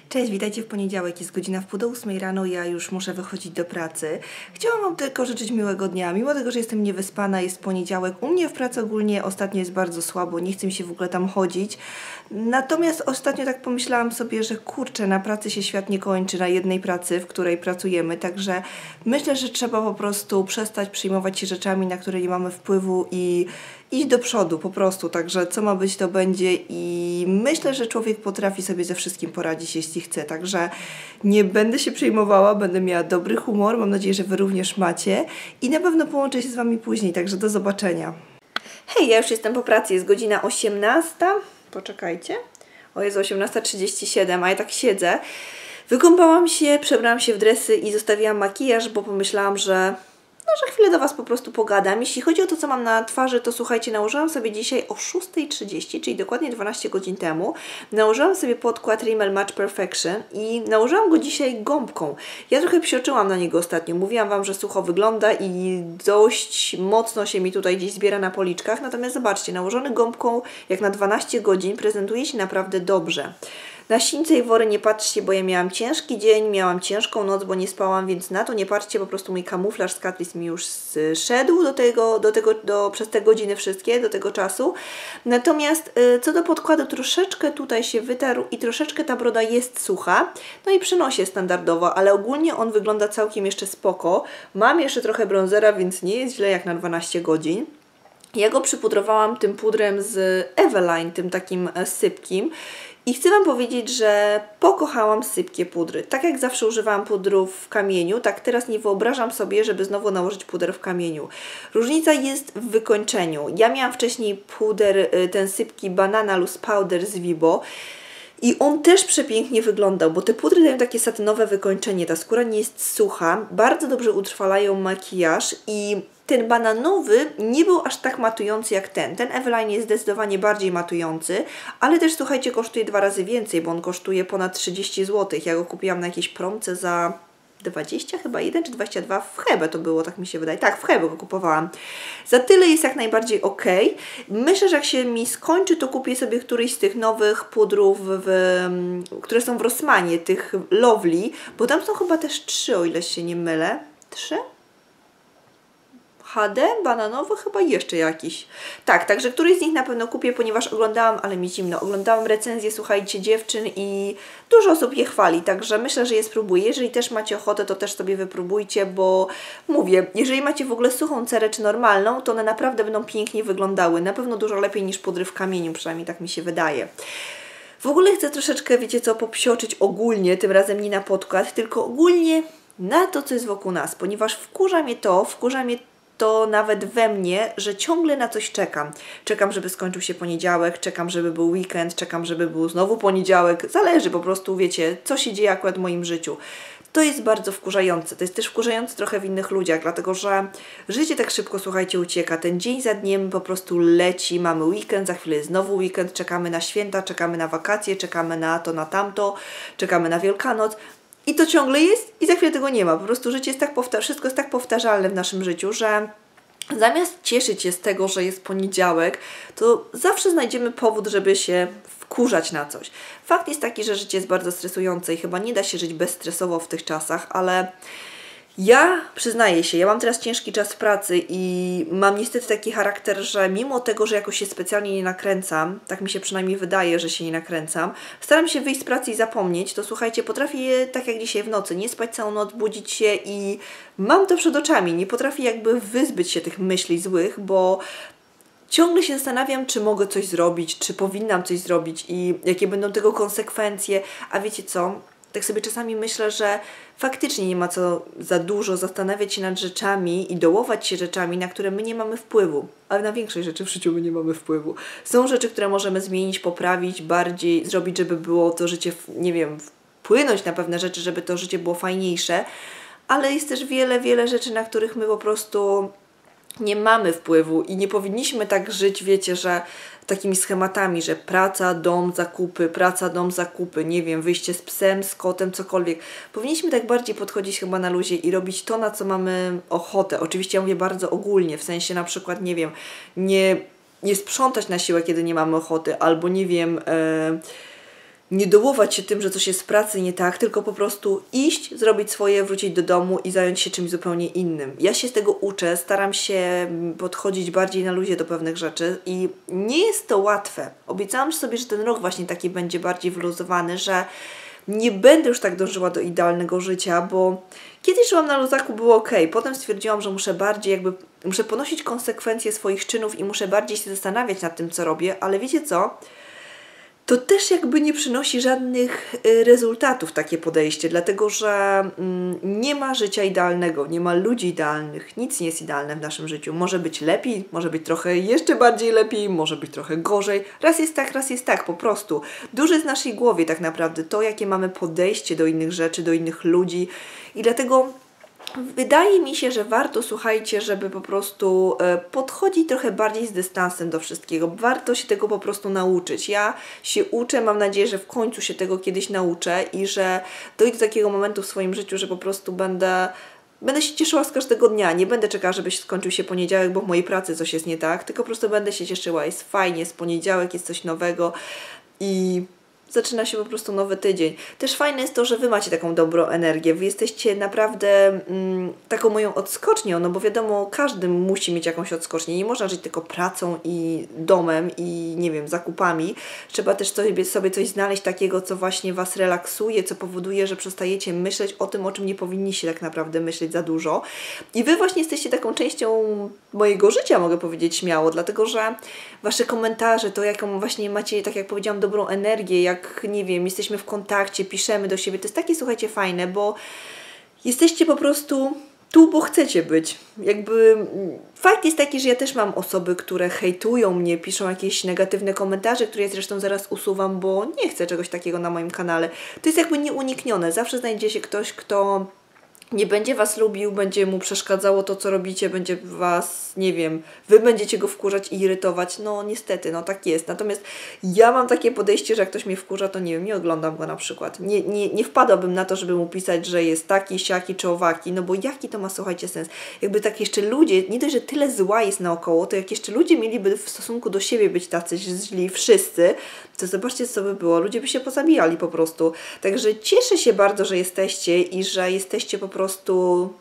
Cześć, witajcie w poniedziałek, jest godzina 7:30 rano, ja już muszę wychodzić do pracy. Chciałam Wam tylko życzyć miłego dnia, mimo tego, że jestem niewyspana, jest poniedziałek. U mnie w pracy ogólnie ostatnio jest bardzo słabo, nie chce mi się w ogóle tam chodzić. Natomiast ostatnio tak pomyślałam sobie, że kurczę, na pracy się świat nie kończy, na jednej pracy, w której pracujemy, także myślę, że trzeba po prostu przestać przejmować się rzeczami, na które nie mamy wpływu i iść do przodu po prostu, także co ma być, to będzie i myślę, że człowiek potrafi sobie ze wszystkim poradzić, jeśli chce, także nie będę się przejmowała, będę miała dobry humor, mam nadzieję, że Wy również macie i na pewno połączę się z Wami później, także do zobaczenia. Hej, ja już jestem po pracy, jest godzina 18, poczekajcie, jest 18:37, a ja tak siedzę. Wykąpałam się, przebrałam się w dresy i zostawiłam makijaż, bo pomyślałam, że chwilę do Was po prostu pogadam. Jeśli chodzi o to, co mam na twarzy, to słuchajcie, nałożyłam sobie dzisiaj o 6:30, czyli dokładnie 12 godzin temu, nałożyłam sobie podkład Rimmel Match Perfection i nałożyłam go dzisiaj gąbką. Ja trochę psioczyłam na niego ostatnio, mówiłam Wam, że sucho wygląda i dość mocno się mi tutaj gdzieś zbiera na policzkach, natomiast zobaczcie, nałożony gąbką jak na 12 godzin prezentuje się naprawdę dobrze. Na sińce i wory nie patrzcie, bo ja miałam ciężki dzień, miałam ciężką noc, bo nie spałam, więc na to nie patrzcie, po prostu mój kamuflaż z Catrice mi już zszedł przez te godziny wszystkie, do tego czasu. Natomiast co do podkładu, troszeczkę tutaj się wytarł i troszeczkę ta broda jest sucha, no i przy nosie standardowo, ale ogólnie on wygląda całkiem jeszcze spoko. Mam jeszcze trochę bronzera, więc nie jest źle jak na 12 godzin. Ja go przypudrowałam tym pudrem z Eveline, tym takim sypkim. I chcę Wam powiedzieć, że pokochałam sypkie pudry. Tak jak zawsze używałam pudrów w kamieniu, tak teraz nie wyobrażam sobie, żeby znowu nałożyć puder w kamieniu. Różnica jest w wykończeniu. Ja miałam wcześniej puder, ten sypki Banana Loose Powder z Vibo. I on też przepięknie wyglądał, bo te pudry dają takie satynowe wykończenie, ta skóra nie jest sucha, bardzo dobrze utrwalają makijaż i ten bananowy nie był aż tak matujący jak ten. Ten Eveline jest zdecydowanie bardziej matujący, ale też słuchajcie, kosztuje 2 razy więcej, bo on kosztuje ponad 30 zł. Ja go kupiłam na jakiejś promce za 20 chyba 1 czy 22 w Hebe to było, tak mi się wydaje. Tak, w Hebe go kupowałam. Za tyle jest jak najbardziej ok. Myślę, że jak się mi skończy, to kupię sobie któryś z tych nowych pudrów, które są w Rossmanie, tych Lovely, bo tam są chyba też 3, o ile się nie mylę. 3? HD, bananowy, chyba jeszcze jakiś. Tak, także któryś z nich na pewno kupię, ponieważ oglądałam, ale mi zimno, oglądałam recenzję, słuchajcie, dziewczyn i dużo osób je chwali, także myślę, że je spróbuję. Jeżeli też macie ochotę, to też sobie wypróbujcie, bo mówię, jeżeli macie w ogóle suchą cerę czy normalną, to one naprawdę będą pięknie wyglądały. Na pewno dużo lepiej niż pudry w kamieniu, przynajmniej tak mi się wydaje. W ogóle chcę troszeczkę, wiecie co, popsioczyć ogólnie, tym razem nie na podkład, tylko ogólnie na to, co jest wokół nas, ponieważ wkurza mnie to nawet we mnie, że ciągle na coś czekam. Czekam, żeby skończył się poniedziałek, czekam, żeby był weekend, czekam, żeby był znowu poniedziałek. Zależy po prostu, wiecie, co się dzieje akurat w moim życiu. To jest bardzo wkurzające. To jest też wkurzające trochę w innych ludziach, dlatego że życie tak szybko, słuchajcie, ucieka. Ten dzień za dniem po prostu leci, mamy weekend, za chwilę jest znowu weekend, czekamy na święta, czekamy na wakacje, czekamy na to, na tamto, czekamy na Wielkanoc. I to ciągle jest i za chwilę tego nie ma. Po prostu życie jest tak wszystko jest tak powtarzalne w naszym życiu, że zamiast cieszyć się z tego, że jest poniedziałek, to zawsze znajdziemy powód, żeby się wkurzać na coś. Fakt jest taki, że życie jest bardzo stresujące i chyba nie da się żyć bezstresowo w tych czasach, ale ja przyznaję się, ja mam teraz ciężki czas w pracy i mam niestety taki charakter, że mimo tego, że jakoś się specjalnie nie nakręcam, tak mi się przynajmniej wydaje, że się nie nakręcam, staram się wyjść z pracy i zapomnieć, to słuchajcie, potrafię tak jak dzisiaj w nocy, nie spać całą noc, budzić się i mam to przed oczami, nie potrafię jakby wyzbyć się tych myśli złych, bo ciągle się zastanawiam, czy mogę coś zrobić, czy powinnam coś zrobić i jakie będą tego konsekwencje, a wiecie co? Tak sobie czasami myślę, że faktycznie nie ma co za dużo zastanawiać się nad rzeczami i dołować się rzeczami, na które my nie mamy wpływu. Ale na większość rzeczy w życiu my nie mamy wpływu. Są rzeczy, które możemy zmienić, poprawić, bardziej zrobić, żeby było to życie, nie wiem, wpłynąć na pewne rzeczy, żeby to życie było fajniejsze. Ale jest też wiele rzeczy, na których my po prostu nie mamy wpływu i nie powinniśmy tak żyć, wiecie, że takimi schematami, że praca, dom, zakupy, nie wiem, wyjście z psem, z kotem, cokolwiek. Powinniśmy tak bardziej podchodzić chyba na luzie i robić to, na co mamy ochotę. Oczywiście ja mówię bardzo ogólnie, w sensie na przykład, nie wiem, nie sprzątać na siłę, kiedy nie mamy ochoty, albo nie wiem, nie dołować się tym, że coś jest w pracy nie tak, tylko po prostu iść, zrobić swoje, wrócić do domu i zająć się czymś zupełnie innym. Ja się z tego uczę, staram się podchodzić bardziej na luzie do pewnych rzeczy i nie jest to łatwe. Obiecałam sobie, że ten rok właśnie taki będzie bardziej wyluzowany, że nie będę już tak dążyła do idealnego życia, bo kiedyś żyłam na luzaku, było ok. Potem stwierdziłam, że muszę bardziej muszę ponosić konsekwencje swoich czynów i muszę bardziej się zastanawiać nad tym, co robię, ale wiecie co? To też nie przynosi żadnych rezultatów takie podejście, dlatego że nie ma życia idealnego, nie ma ludzi idealnych, nic nie jest idealne w naszym życiu. Może być lepiej, może być trochę jeszcze bardziej lepiej, może być trochę gorzej. Raz jest tak, po prostu. Dużo jest w naszej głowie tak naprawdę, to jakie mamy podejście do innych rzeczy, do innych ludzi i dlatego wydaje mi się, że warto, słuchajcie, żeby po prostu podchodzić trochę bardziej z dystansem do wszystkiego. Warto się tego po prostu nauczyć. Ja się uczę, mam nadzieję, że w końcu się tego kiedyś nauczę i że dojdę do takiego momentu w swoim życiu, że po prostu będę się cieszyła z każdego dnia. Nie będę czekała, żeby skończył się poniedziałek, bo w mojej pracy coś jest nie tak, tylko po prostu będę się cieszyła. Jest fajnie, jest poniedziałek, jest coś nowego i zaczyna się po prostu nowy tydzień. Też fajne jest to, że Wy macie taką dobrą energię. Wy jesteście naprawdę taką moją odskocznią, no bo wiadomo, każdy musi mieć jakąś odskocznię. Nie można żyć tylko pracą i domem i nie wiem, zakupami. Trzeba też sobie coś znaleźć takiego, co właśnie Was relaksuje, co powoduje, że przestajecie myśleć o tym, o czym nie powinniście tak naprawdę myśleć za dużo. I Wy właśnie jesteście taką częścią mojego życia, mogę powiedzieć śmiało, dlatego że Wasze komentarze, to jaką właśnie macie, tak jak powiedziałam, dobrą energię, jak nie wiem, jesteśmy w kontakcie, piszemy do siebie, to jest takie, słuchajcie, fajne, bo jesteście po prostu tu, bo chcecie być. Fakt jest taki, że ja też mam osoby, które hejtują mnie, piszą jakieś negatywne komentarze, które ja zresztą zaraz usuwam, bo nie chcę czegoś takiego na moim kanale. To jest nieuniknione. Zawsze znajdzie się ktoś, kto nie będzie Was lubił, będzie mu przeszkadzało to, co robicie, będzie Was, nie wiem, Wy będziecie go wkurzać i irytować. No niestety, no tak jest. Natomiast ja mam takie podejście, że jak ktoś mnie wkurza, to nie wiem, nie oglądam go na przykład. Nie wpadłabym na to, żeby mu pisać, że jest taki, siaki czy owaki, no bo jaki to ma, słuchajcie, sens? Tak jeszcze ludzie, nie dość, że tyle zła jest naokoło, to jak jeszcze ludzie mieliby w stosunku do siebie być tacy źli wszyscy, to zobaczcie, co by było. Ludzie by się pozabijali po prostu. Także cieszę się bardzo, że jesteście i że jesteście po prostu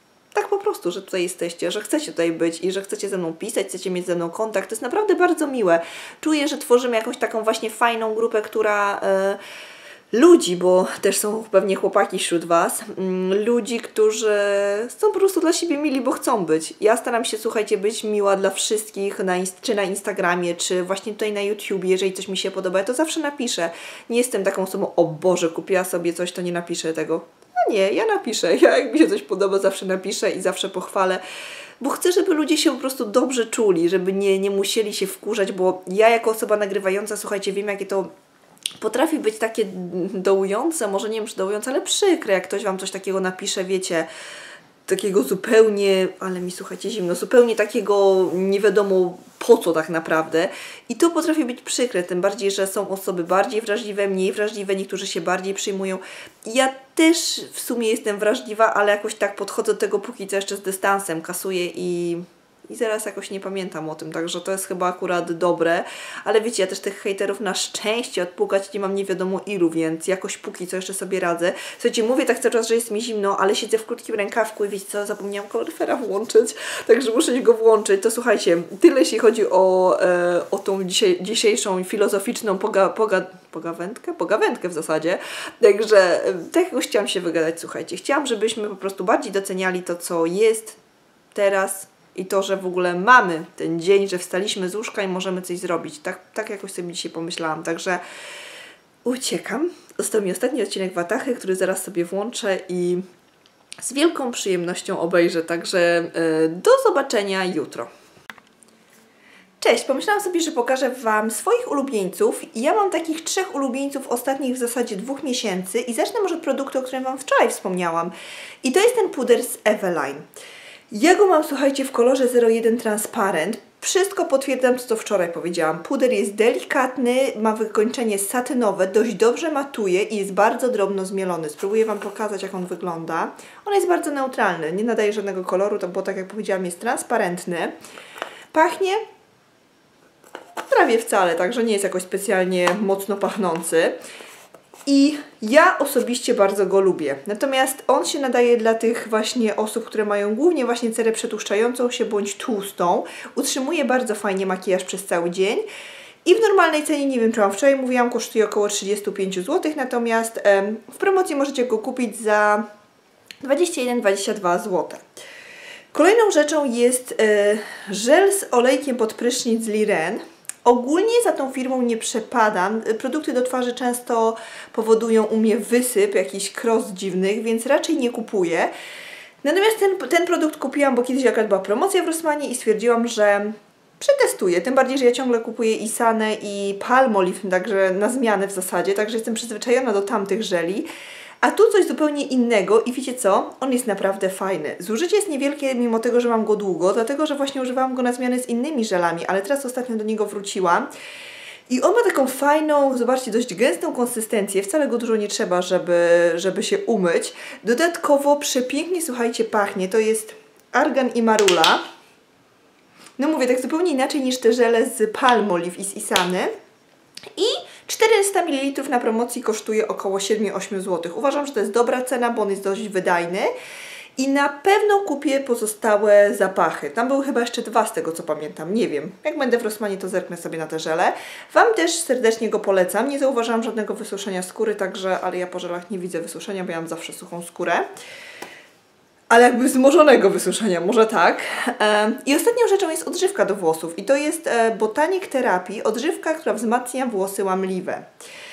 że tutaj jesteście, że chcecie tutaj być i że chcecie ze mną pisać, chcecie mieć ze mną kontakt. To jest naprawdę bardzo miłe. Czuję, że tworzymy jakąś taką właśnie fajną grupę, która ludzi, bo też są pewnie chłopaki wśród Was, ludzi, którzy są po prostu dla siebie mili, bo chcą być. Ja staram się, słuchajcie, być miła dla wszystkich, czy na Instagramie, czy właśnie tutaj na YouTubie. Jeżeli coś mi się podoba, ja to zawsze napiszę. Nie jestem taką osobą, o Boże, kupiła sobie coś, to nie napiszę tego. No nie, ja napiszę. Jak mi się coś podoba, zawsze napiszę i zawsze pochwalę. Bo chcę, żeby ludzie się po prostu dobrze czuli, żeby nie musieli się wkurzać, bo ja jako osoba nagrywająca, słuchajcie, wiem, jakie to potrafi być takie dołujące, może nie wiem, czy dołujące, ale przykre, jak ktoś Wam coś takiego napisze, wiecie, takiego zupełnie, ale mi, słuchajcie, zimno, zupełnie takiego nie wiadomo po co tak naprawdę. I to potrafi być przykre, tym bardziej, że są osoby bardziej wrażliwe, mniej wrażliwe, niektórzy się bardziej przyjmują. Ja też w sumie jestem wrażliwa, ale jakoś tak podchodzę do tego póki co jeszcze z dystansem, kasuję i zaraz jakoś nie pamiętam o tym, także to jest chyba akurat dobre, ale wiecie, ja też tych hejterów na szczęście odpukać nie mam nie wiadomo ilu, więc jakoś póki co jeszcze sobie radzę. Słuchajcie, mówię tak cały czas, że jest mi zimno, ale siedzę w krótkim rękawku i wiecie co, zapomniałam kaloryfera włączyć, także muszę go włączyć. To słuchajcie, tyle jeśli chodzi o tą dzisiejszą filozoficzną pogawędkę w zasadzie, także tak jakoś chciałam się wygadać, słuchajcie, chciałam, żebyśmy po prostu bardziej doceniali to, co jest teraz, i to, że w ogóle mamy ten dzień, że wstaliśmy z łóżka i możemy coś zrobić. Tak jakoś sobie dzisiaj pomyślałam. Także uciekam. Został mi ostatni odcinek Watachy, który zaraz sobie włączę i z wielką przyjemnością obejrzę. Także do zobaczenia jutro. Cześć, pomyślałam sobie, że pokażę Wam swoich ulubieńców. Ja mam takich 3 ulubieńców ostatnich w zasadzie 2 miesięcy i zacznę może od produktu, o którym Wam wczoraj wspomniałam. I to jest ten puder z Eveline. Ja go mam, słuchajcie, w kolorze 01 Transparent. Wszystko potwierdzam, co wczoraj powiedziałam. Puder jest delikatny, ma wykończenie satynowe, dość dobrze matuje i jest bardzo drobno zmielony. Spróbuję Wam pokazać, jak on wygląda. On jest bardzo neutralny, nie nadaje żadnego koloru, bo tak jak powiedziałam, jest transparentny. Pachnie prawie wcale, także nie jest jakoś specjalnie mocno pachnący. I ja osobiście bardzo go lubię. Natomiast on się nadaje dla tych właśnie osób, które mają głównie właśnie cerę przetłuszczającą się bądź tłustą. Utrzymuje bardzo fajnie makijaż przez cały dzień. I w normalnej cenie, nie wiem czy Wam wczoraj mówiłam, kosztuje około 35 zł, natomiast w promocji możecie go kupić za 21-22 zł. Kolejną rzeczą jest żel z olejkiem pod prysznic z Liren. Ogólnie za tą firmą nie przepadam. Produkty do twarzy często powodują u mnie wysyp, jakiś kros dziwnych, więc raczej nie kupuję. Natomiast ten produkt kupiłam, bo kiedyś akurat była promocja w Rossmanie i stwierdziłam, że przetestuję. Tym bardziej, że ja ciągle kupuję i Sanę i Palmolive, także na zmianę w zasadzie, także jestem przyzwyczajona do tamtych żeli. A tu coś zupełnie innego i wiecie co? On jest naprawdę fajny. Zużycie jest niewielkie, mimo tego, że mam go długo, dlatego, że właśnie używałam go na zmianę z innymi żelami, ale teraz ostatnio do niego wróciłam. I on ma taką fajną, zobaczcie, dość gęstą konsystencję, wcale go dużo nie trzeba, żeby się umyć. Dodatkowo przepięknie, słuchajcie, pachnie. To jest argan i marula. No mówię, tak zupełnie inaczej niż te żele z Palmolive i z Isany. I 400 ml na promocji kosztuje około 7-8 zł. Uważam, że to jest dobra cena, bo on jest dość wydajny. I na pewno kupię pozostałe zapachy. Tam były chyba jeszcze 2 z tego co pamiętam, nie wiem. Jak będę w Rossmanie, to zerknę sobie na te żele. Wam też serdecznie go polecam. Nie zauważyłam żadnego wysuszenia skóry, także, ale ja po żelach nie widzę wysuszenia, bo ja mam zawsze suchą skórę. Ale jakby wzmożonego wysuszenia, może tak. I ostatnią rzeczą jest odżywka do włosów. I to jest Botanic Therapy, odżywka, która wzmacnia włosy łamliwe.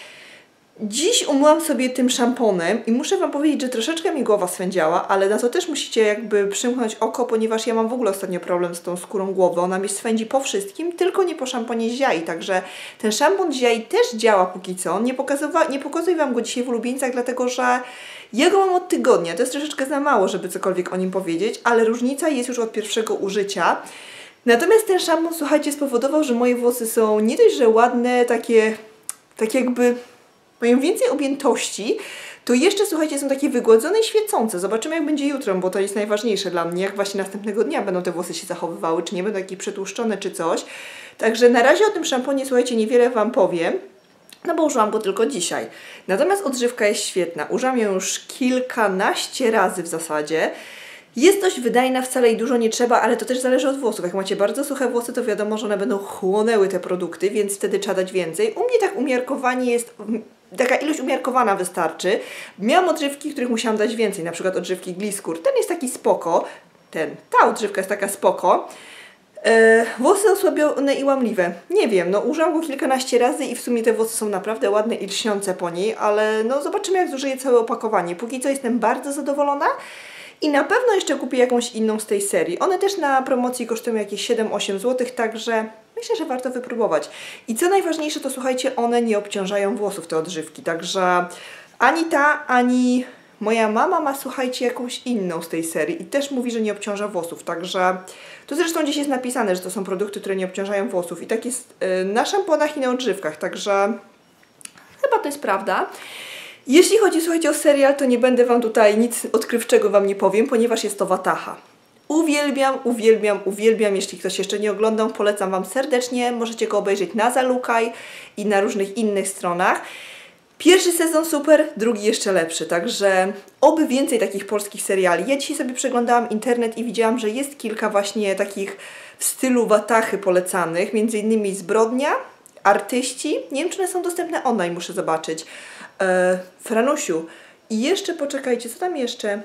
Dziś umyłam sobie tym szamponem i muszę Wam powiedzieć, że troszeczkę mi głowa swędziała, ale na to też musicie jakby przymknąć oko, ponieważ ja mam w ogóle ostatnio problem z tą skórą głowy. Ona mi swędzi po wszystkim, tylko nie po szamponie Ziai, także ten szampon Ziai też działa póki co. Nie pokazuję Wam go dzisiaj w ulubieńcach, dlatego że ja go mam od tygodnia. To jest troszeczkę za mało, żeby cokolwiek o nim powiedzieć, ale różnica jest już od pierwszego użycia. Natomiast ten szampon, słuchajcie, spowodował, że moje włosy są nie dość, że ładne, takie jakby mają więcej objętości, to jeszcze, słuchajcie, są takie wygładzone i świecące. Zobaczymy, jak będzie jutro, bo to jest najważniejsze dla mnie, jak właśnie następnego dnia będą te włosy się zachowywały, czy nie będą jakieś przetłuszczone, czy coś. Także na razie o tym szamponie, słuchajcie, niewiele Wam powiem, no bo użyłam go tylko dzisiaj. Natomiast odżywka jest świetna. Użyłam ją już kilkanaście razy w zasadzie. Jest dość wydajna, wcale jej dużo nie trzeba, ale to też zależy od włosów. Jak macie bardzo suche włosy, to wiadomo, że one będą chłonęły te produkty, więc wtedy trzeba dać więcej. U mnie tak umiarkowanie jest, taka ilość umiarkowana wystarczy. Miałam odżywki, których musiałam dać więcej, na przykład odżywki Gliskur. Ten jest taki spoko, ta odżywka jest taka spoko. Włosy osłabione i łamliwe. Nie wiem, no użyłam go kilkanaście razy i w sumie te włosy są naprawdę ładne i lśniące po niej, ale no zobaczymy, jak zużyję całe opakowanie. Póki co jestem bardzo zadowolona. I na pewno jeszcze kupię jakąś inną z tej serii. One też na promocji kosztują jakieś 7-8 zł, także myślę, że warto wypróbować. I co najważniejsze, to słuchajcie, one nie obciążają włosów, te odżywki. Także ani ta, ani moja mama ma, słuchajcie, jakąś inną z tej serii i też mówi, że nie obciąża włosów. Także to zresztą gdzieś jest napisane, że to są produkty, które nie obciążają włosów. I tak jest na szamponach i na odżywkach, także chyba to jest prawda. Jeśli chodzi, słuchajcie, o serial, to nie będę Wam tutaj nic odkrywczego Wam nie powiem, ponieważ jest to Wataha. Uwielbiam, uwielbiam, uwielbiam. Jeśli ktoś jeszcze nie oglądał, polecam Wam serdecznie. Możecie go obejrzeć na Zalukaj i na różnych innych stronach. Pierwszy sezon super, drugi jeszcze lepszy, także oby więcej takich polskich seriali. Ja dzisiaj sobie przeglądałam internet i widziałam, że jest kilka właśnie takich w stylu Watachy polecanych, między innymi Zbrodnia, Artyści. Nie wiem, czy one są dostępne online, muszę zobaczyć. Franusiu. I jeszcze poczekajcie, co tam jeszcze?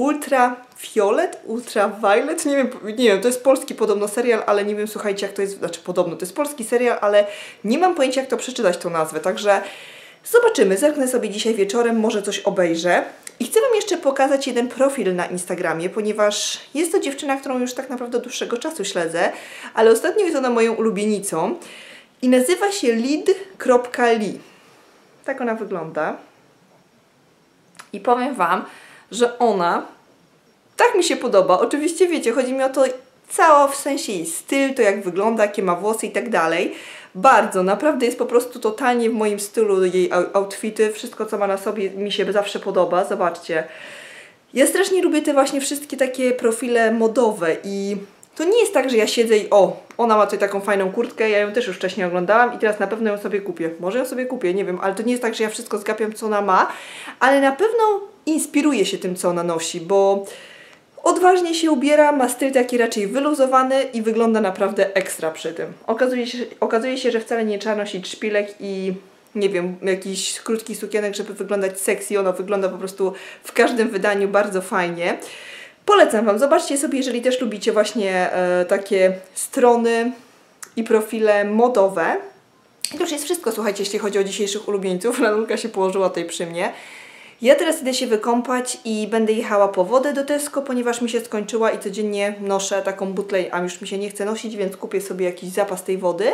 Ultraviolet? Nie wiem, to jest polski podobno serial, ale nie wiem, słuchajcie, jak to jest, znaczy podobno to jest polski serial, ale nie mam pojęcia, jak to przeczytać tą nazwę, także zobaczymy, zerknę sobie dzisiaj wieczorem, może coś obejrzę. I chcę Wam jeszcze pokazać jeden profil na Instagramie, ponieważ jest to dziewczyna, którą już tak naprawdę od dłuższego czasu śledzę, ale ostatnio jest ona moją ulubienicą i nazywa się lid.li. Tak ona wygląda. I powiem Wam, że ona tak mi się podoba. Oczywiście wiecie, chodzi mi o to cała, w sensie jej styl, to jak wygląda, jakie ma włosy i tak dalej. Bardzo, naprawdę jest po prostu totalnie w moim stylu jej outfity. Wszystko, co ma na sobie, mi się zawsze podoba. Zobaczcie. Ja strasznie lubię te właśnie wszystkie takie profile modowe i To nie jest tak, że ja siedzę i ona ma tutaj taką fajną kurtkę, ja ją też już wcześniej oglądałam i teraz na pewno ją sobie kupię. Może ją sobie kupię, nie wiem, ale to nie jest tak, że ja wszystko zgapiam, co ona ma, ale na pewno inspiruję się tym, co ona nosi, bo odważnie się ubiera, ma styl taki raczej wyluzowany i wygląda naprawdę ekstra przy tym. Okazuje się, że wcale nie trzeba nosić szpilek i nie wiem, jakichś krótkich sukienek, żeby wyglądać sexy. Ono wygląda po prostu w każdym wydaniu bardzo fajnie. Polecam Wam, zobaczcie sobie, jeżeli też lubicie właśnie takie strony i profile modowe. I to już jest wszystko, słuchajcie, jeśli chodzi o dzisiejszych ulubieńców. Ranulka się położyła tutaj przy mnie. Ja teraz idę się wykąpać i będę jechała po wodę do Tesco, ponieważ mi się skończyła i codziennie noszę taką butlę, a już mi się nie chce nosić, więc kupię sobie jakiś zapas tej wody.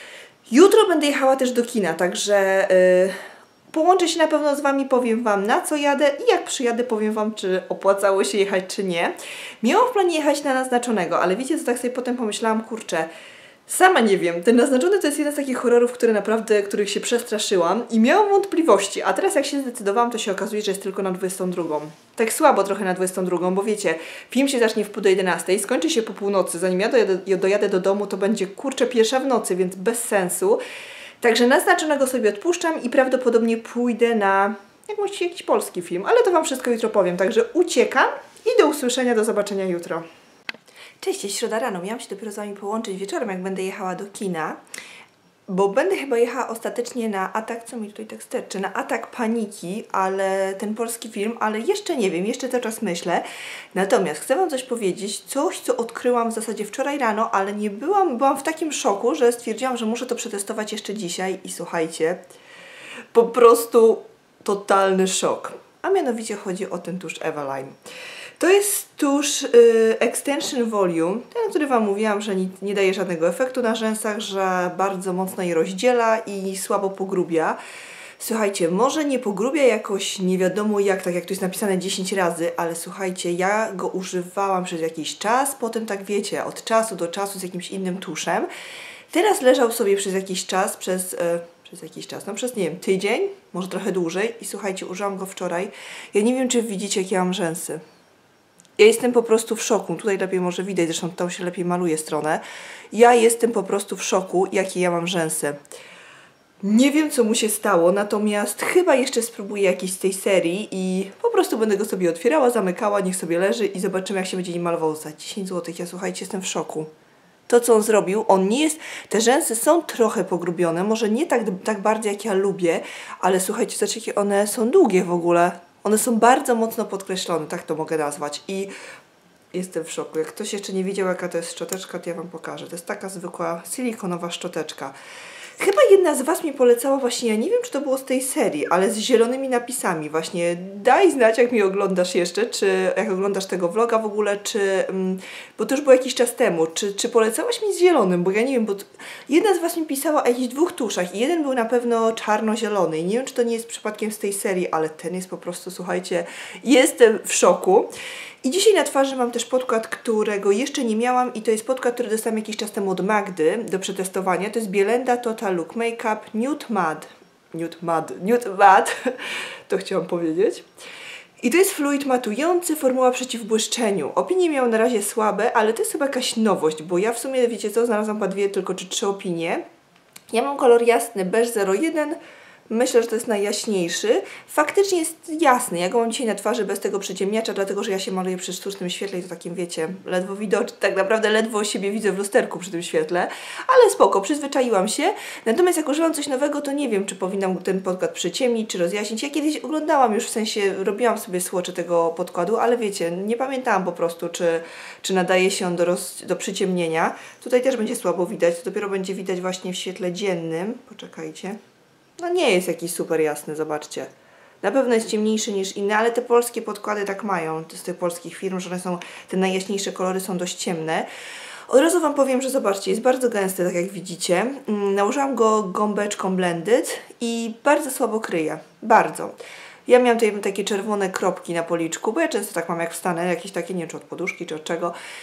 Jutro będę jechała też do kina, także połączę się na pewno z Wami, powiem Wam, na co jadę i jak przyjadę, powiem Wam, czy opłacało się jechać, czy nie. Miałam w planie jechać na Naznaczonego, ale wiecie co, tak sobie potem pomyślałam, kurczę, sama nie wiem, ten Naznaczony to jest jeden z takich horrorów, których się przestraszyłam i miałam wątpliwości, a teraz jak się zdecydowałam, to się okazuje, że jest tylko na 22. Tak słabo trochę na 22, bo wiecie, film się zacznie w pół do 11, skończy się po północy, zanim ja dojadę do domu, to będzie kurczę pierwsza w nocy, więc bez sensu. Także Naznaczonego sobie odpuszczam i prawdopodobnie pójdę na jakiś polski film, ale to Wam wszystko jutro powiem, także uciekam i do usłyszenia, do zobaczenia jutro. Cześć, jest środa rano. Miałam się dopiero z Wami połączyć wieczorem, jak będę jechała do kina, bo będę chyba jechała ostatecznie na Atak, co mi tutaj tak sterczy, na Atak Paniki, ale ten polski film, ale jeszcze nie wiem, jeszcze cały czas myślę. Natomiast chcę Wam coś powiedzieć, coś co odkryłam w zasadzie wczoraj rano, ale nie byłam w takim szoku, że stwierdziłam, że muszę to przetestować jeszcze dzisiaj i słuchajcie, po prostu totalny szok. A mianowicie chodzi o ten tusz Eveline. To jest tusz Extension Volume, ten, który Wam mówiłam, że nie daje żadnego efektu na rzęsach, że bardzo mocno je rozdziela i słabo pogrubia. Słuchajcie, może nie pogrubia jakoś nie wiadomo jak, tak jak tu jest napisane 10 razy, ale słuchajcie, ja go używałam przez jakiś czas, potem tak wiecie, od czasu do czasu z jakimś innym tuszem. Teraz leżał sobie przez jakiś czas, przez nie wiem, tydzień, może trochę dłużej i słuchajcie, użyłam go wczoraj. Ja nie wiem, czy widzicie, jakie ja mam rzęsy. Ja jestem po prostu w szoku. Tutaj lepiej może widać, zresztą tam się lepiej maluje stronę. Ja jestem po prostu w szoku, jakie ja mam rzęsy. Nie wiem, co mu się stało, natomiast chyba jeszcze spróbuję jakiś z tej serii i po prostu będę go sobie otwierała, zamykała, niech sobie leży i zobaczymy, jak się będzie nim malował za 10 zł. Ja słuchajcie, jestem w szoku. To, co on zrobił, on nie jest... Te rzęsy są trochę pogrubione, może nie tak bardzo, jak ja lubię, ale słuchajcie, zobaczcie, jakie one są długie w ogóle. One są bardzo mocno podkreślone, tak to mogę nazwać. I jestem w szoku. Jak ktoś jeszcze nie wiedział, jaka to jest szczoteczka, to ja Wam pokażę. To jest taka zwykła silikonowa szczoteczka. Chyba jedna z Was mi polecała właśnie, ja nie wiem, czy to było z tej serii, ale z zielonymi napisami właśnie. Daj znać, jak mi oglądasz jeszcze, czy jak oglądasz tego vloga w ogóle, czy... bo to już było jakiś czas temu. Czy polecałaś mi z zielonym? Bo ja nie wiem, bo jedna z Was mi pisała o jakichś dwóch tuszach i jeden był na pewno czarno-zielony. I nie wiem, czy to nie jest przypadkiem z tej serii, ale ten jest po prostu, słuchajcie, jestem w szoku. I dzisiaj na twarzy mam też podkład, którego jeszcze nie miałam i to jest podkład, który dostałam jakiś czas temu od Magdy do przetestowania. To jest Bielenda Total Look Makeup Nude Matte, to chciałam powiedzieć. I to jest fluid matujący, formuła przeciwbłyszczeniu. Opinie miał na razie słabe, ale to jest chyba jakaś nowość, bo ja w sumie, wiecie co, znalazłam chyba tylko czy 3 opinie. Ja mam kolor jasny beige 01. Myślę, że to jest najjaśniejszy. Faktycznie jest jasny. Ja go mam dzisiaj na twarzy bez tego przyciemniacza, dlatego że ja się maluję przy sztucznym świetle i to takim, wiecie, ledwo widoczne. Tak naprawdę ledwo siebie widzę w lusterku przy tym świetle. Ale spoko, przyzwyczaiłam się. Natomiast jak używam coś nowego, to nie wiem, czy powinnam ten podkład przyciemnić, czy rozjaśnić. Ja kiedyś oglądałam już, w sensie robiłam sobie swatche tego podkładu, ale wiecie, nie pamiętałam po prostu, czy nadaje się on do przyciemnienia. Tutaj też będzie słabo widać, to dopiero będzie widać właśnie w świetle dziennym. Poczekajcie. No nie jest jakiś super jasny, zobaczcie. Na pewno jest ciemniejszy niż inne, ale te polskie podkłady tak mają, z tych polskich firm, że one są, te najjaśniejsze kolory są dość ciemne. Od razu Wam powiem, że zobaczcie, jest bardzo gęsty, tak jak widzicie. Nałożyłam go gąbeczką Blended i bardzo słabo kryje. Bardzo. Ja miałam tutaj takie czerwone kropki na policzku, bo ja często tak mam jak wstanę, jakieś takie, nie wiem czy od poduszki, czy od czego.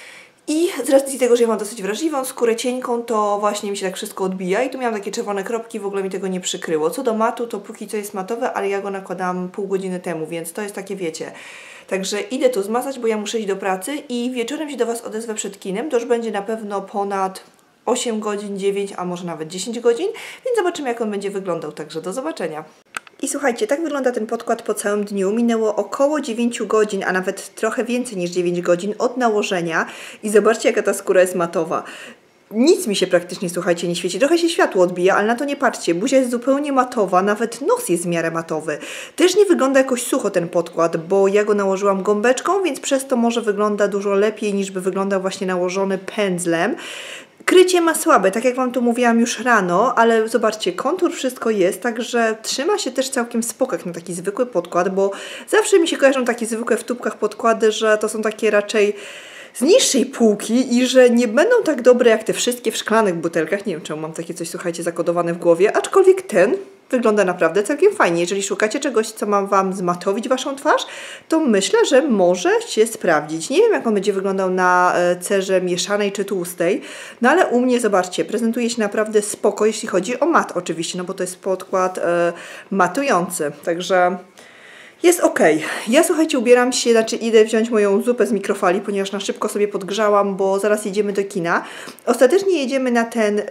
I z racji tego, że ja mam dosyć wrażliwą skórę cienką, to właśnie mi się tak wszystko odbija i tu miałam takie czerwone kropki, w ogóle mi tego nie przykryło. Co do matu, to póki co jest matowe, ale ja go nakładałam pół godziny temu, więc to jest takie, wiecie. Także idę to zmazać, bo ja muszę iść do pracy i wieczorem się do Was odezwę przed kinem. To już będzie na pewno ponad 8 godzin, 9, a może nawet 10 godzin, więc zobaczymy, jak on będzie wyglądał. Także do zobaczenia. I słuchajcie, tak wygląda ten podkład po całym dniu. Minęło około 9 godzin, a nawet trochę więcej niż 9 godzin od nałożenia. I zobaczcie, jaka ta skóra jest matowa. Nic mi się praktycznie, słuchajcie, nie świeci. Trochę się światło odbija, ale na to nie patrzcie. Buzia jest zupełnie matowa, nawet nos jest w miarę matowy. Też nie wygląda jakoś sucho ten podkład, bo ja go nałożyłam gąbeczką, więc przez to może wygląda dużo lepiej, niż by wyglądał właśnie nałożony pędzlem. Krycie ma słabe, tak jak Wam tu mówiłam już rano, ale zobaczcie, kontur wszystko jest, także trzyma się też całkiem spoko jak na taki zwykły podkład, bo zawsze mi się kojarzą takie zwykłe w tubkach podkłady, że to są takie raczej z niższej półki i że nie będą tak dobre jak te wszystkie w szklanych butelkach. Nie wiem, czemu mam takie coś, słuchajcie, zakodowane w głowie, aczkolwiek ten wygląda naprawdę całkiem fajnie. Jeżeli szukacie czegoś, co ma Wam zmatowić Waszą twarz, to myślę, że może się sprawdzić. Nie wiem, jak on będzie wyglądał na cerze mieszanej czy tłustej, no ale u mnie, zobaczcie, prezentuje się naprawdę spoko, jeśli chodzi o mat oczywiście, no bo to jest podkład matujący, także jest ok. Ja, słuchajcie, ubieram się, znaczy idę wziąć moją zupę z mikrofali, ponieważ na szybko sobie podgrzałam, bo zaraz jedziemy do kina. Ostatecznie jedziemy na ten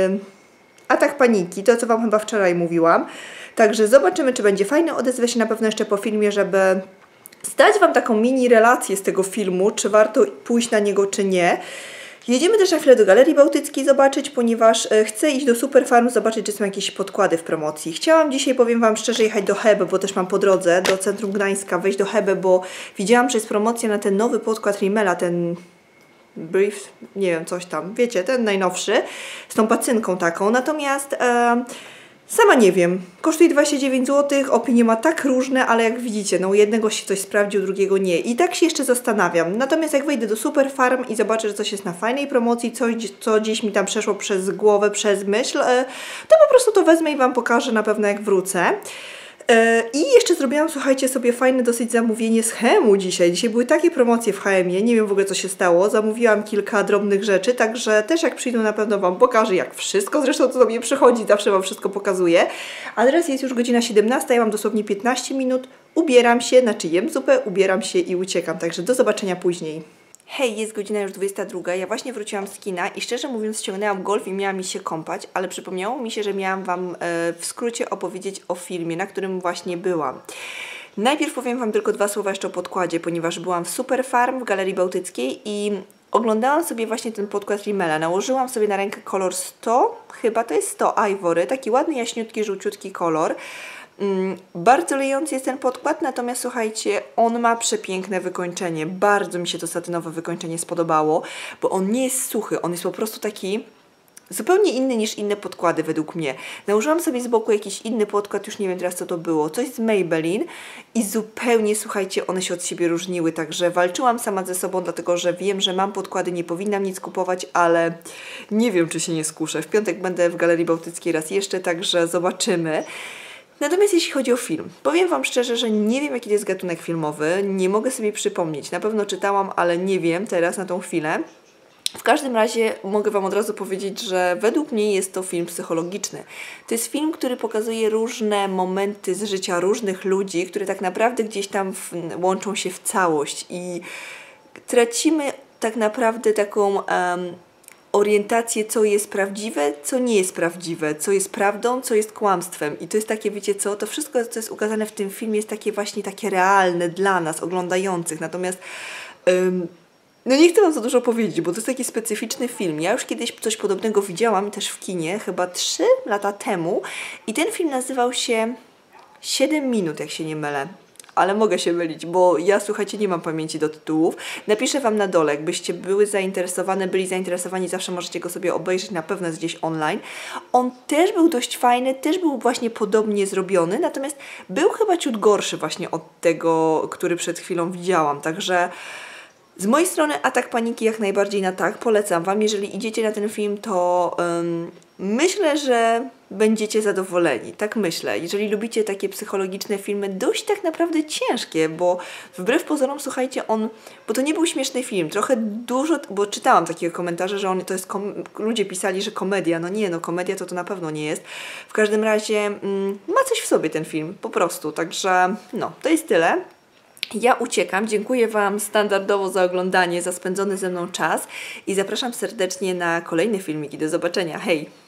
Atak Paniki, to co Wam chyba wczoraj mówiłam. Także zobaczymy, czy będzie fajny. Odezwę się na pewno jeszcze po filmie, żeby zdać Wam taką mini relację z tego filmu, czy warto pójść na niego, czy nie. Jedziemy też na chwilę do Galerii Bałtyckiej zobaczyć, ponieważ chcę iść do Superfarm zobaczyć, czy są jakieś podkłady w promocji. Chciałam dzisiaj, powiem Wam szczerze, jechać do Hebe, bo też mam po drodze do centrum Gdańska wejść do Hebe, bo widziałam, że jest promocja na ten nowy podkład Rimmela, ten Brief, nie wiem, coś tam, wiecie, ten najnowszy, z tą pacynką taką, natomiast sama nie wiem, kosztuje 29 zł, opinie ma tak różne, ale jak widzicie, no u jednego się coś sprawdził, drugiego nie i tak się jeszcze zastanawiam, natomiast jak wejdę do Superfarm i zobaczę, że coś jest na fajnej promocji, coś, co gdzieś mi tam przeszło przez głowę, przez myśl, to po prostu to wezmę i Wam pokażę na pewno jak wrócę. I jeszcze zrobiłam, słuchajcie, sobie fajne dosyć zamówienie z H&M dzisiaj. Dzisiaj były takie promocje w H&M-ie, nie wiem w ogóle co się stało. Zamówiłam kilka drobnych rzeczy, także też jak przyjdą na pewno Wam pokażę, jak wszystko zresztą co do mnie przychodzi, zawsze Wam wszystko pokazuję. A teraz jest już godzina 17, ja mam dosłownie 15 minut, ubieram się, znaczy jem zupę, ubieram się i uciekam, także do zobaczenia później. Hej, jest godzina już 22, ja właśnie wróciłam z kina i szczerze mówiąc ściągnęłam golf i miałam iść się kąpać, ale przypomniało mi się, że miałam Wam w skrócie opowiedzieć o filmie, na którym właśnie byłam. Najpierw powiem Wam tylko 2 słowa jeszcze o podkładzie, ponieważ byłam w Superfarm w Galerii Bałtyckiej i oglądałam sobie właśnie ten podkład Rimmela. Nałożyłam sobie na rękę kolor 100, chyba to jest 100 Ivory, taki ładny, jaśniutki, żółciutki kolor. Bardzo lejący jest ten podkład, natomiast słuchajcie, on ma przepiękne wykończenie. Bardzo mi się to satynowe wykończenie spodobało, bo on nie jest suchy, on jest po prostu taki zupełnie inny niż inne podkłady według mnie. Nałożyłam sobie z boku jakiś inny podkład, już nie wiem teraz co to było, coś z Maybelline i zupełnie, słuchajcie, one się od siebie różniły, także walczyłam sama ze sobą, dlatego że wiem, że mam podkłady, nie powinnam nic kupować, ale nie wiem, czy się nie skuszę. W piątek będę w Galerii Bałtyckiej raz jeszcze, także zobaczymy. Natomiast jeśli chodzi o film, powiem Wam szczerze, że nie wiem jaki to jest gatunek filmowy, nie mogę sobie przypomnieć, na pewno czytałam, ale nie wiem teraz na tą chwilę. W każdym razie mogę Wam od razu powiedzieć, że według mnie jest to film psychologiczny. To jest film, który pokazuje różne momenty z życia różnych ludzi, które tak naprawdę gdzieś tam łączą się w całość i tracimy tak naprawdę taką orientację, co jest prawdziwe, co nie jest prawdziwe, co jest prawdą, co jest kłamstwem. I to jest takie, wiecie co, to wszystko, co jest ukazane w tym filmie, jest takie właśnie takie realne dla nas, oglądających. Natomiast no nie chcę Wam za dużo powiedzieć, bo to jest taki specyficzny film. Ja już kiedyś coś podobnego widziałam też w kinie, chyba 3 lata temu i ten film nazywał się 7 minut, jak się nie mylę. Ale mogę się mylić, bo ja, słuchajcie, nie mam pamięci do tytułów. Napiszę Wam na dole, jakbyście byli zainteresowani, zawsze możecie go sobie obejrzeć, na pewno jest gdzieś online. On też był dość fajny, też był właśnie podobnie zrobiony, natomiast był chyba ciut gorszy właśnie od tego, który przed chwilą widziałam, także Z mojej strony Atak Paniki jak najbardziej na tak, polecam Wam. Jeżeli idziecie na ten film, to myślę, że będziecie zadowoleni. Tak myślę. Jeżeli lubicie takie psychologiczne filmy, dość tak naprawdę ciężkie, bo wbrew pozorom, słuchajcie, bo to nie był śmieszny film, trochę dużo, bo czytałam takie komentarze, że to jest, ludzie pisali, że komedia. No nie, no komedia to na pewno nie jest. W każdym razie ma coś w sobie ten film, po prostu. Także no, to jest tyle. Ja uciekam, dziękuję Wam standardowo za oglądanie, za spędzony ze mną czas i zapraszam serdecznie na kolejne filmiki. Do zobaczenia, hej!